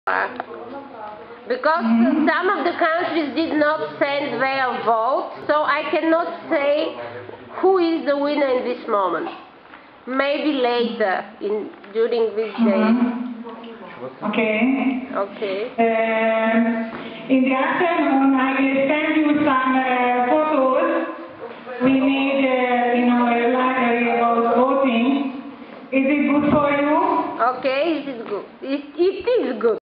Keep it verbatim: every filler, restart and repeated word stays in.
Because Mm-hmm. some of the countries did not send their vote, so I cannot say who is the winner in this moment. Maybe later, in during this day. Mm-hmm. Okay. Okay. Uh, in the afternoon, I will send you some uh, photos we made uh, in our library about voting. Is it good for you? Okay, it is good. It, it is good.